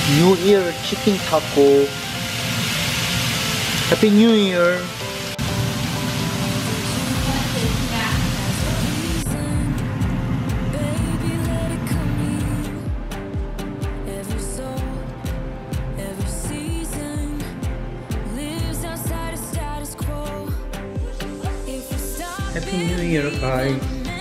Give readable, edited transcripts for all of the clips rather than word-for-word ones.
New Year chicken taco. Happy New Year. Happy New Year, guys.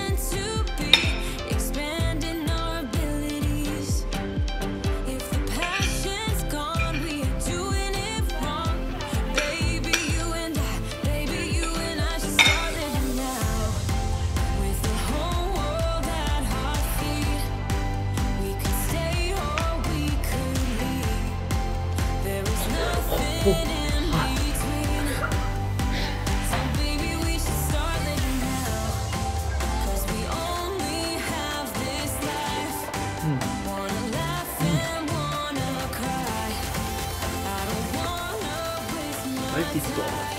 맛있어.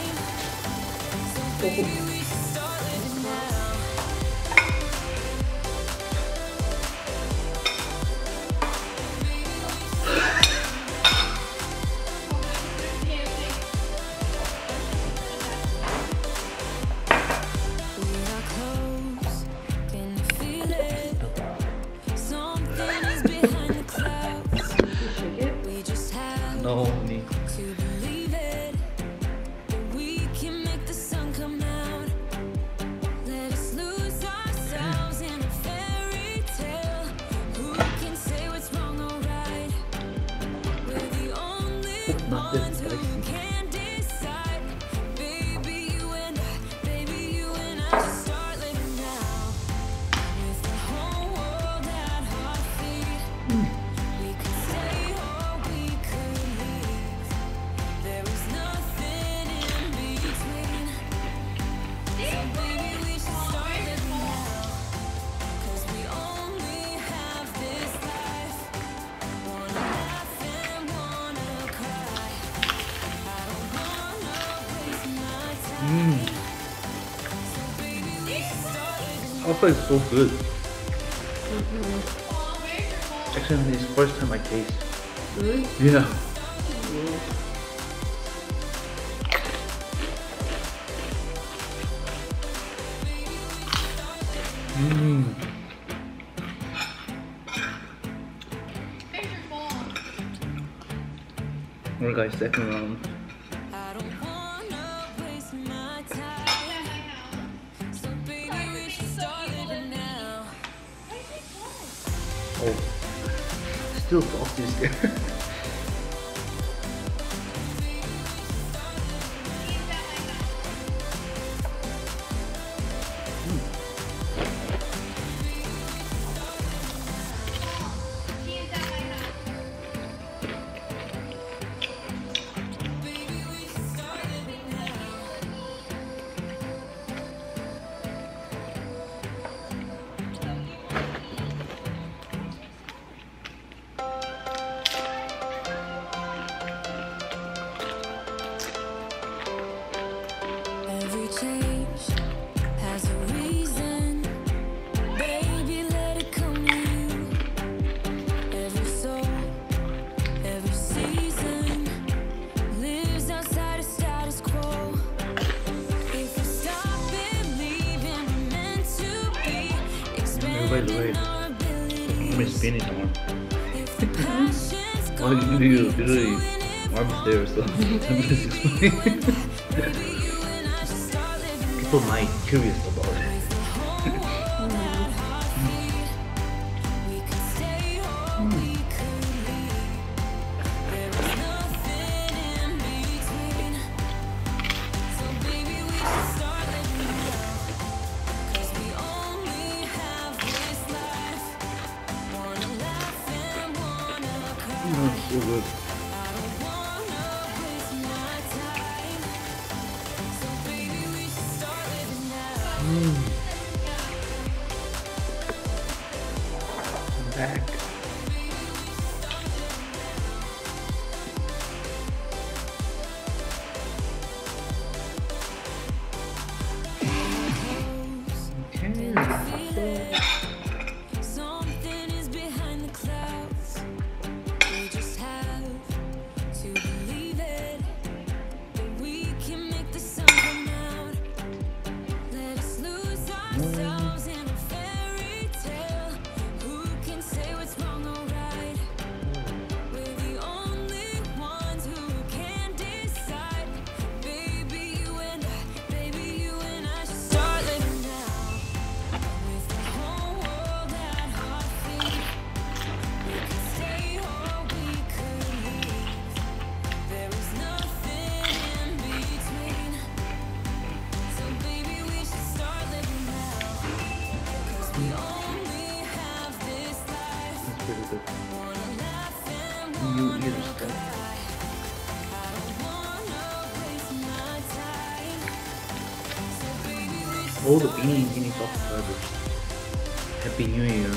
No, me. Not this spicy. Pasta is so good. Actually, this is the first time I taste. Really? Yeah. Alright guys, second round. Oh, still salty there. Wait. Let me spin it on. Why do you usually warm there so I'm just explaining. People might be curious about it. So good. I'm back. Okay. Something is behind the clouds. We just have You just all the beanie subscribers. Happy New Year.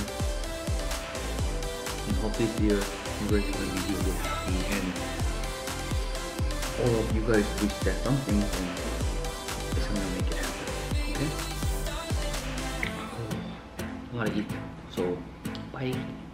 And hope this year you guys are gonna be really happy and all of you guys wish that something and it's gonna make it happen. Okay? I wanna eat. So bye.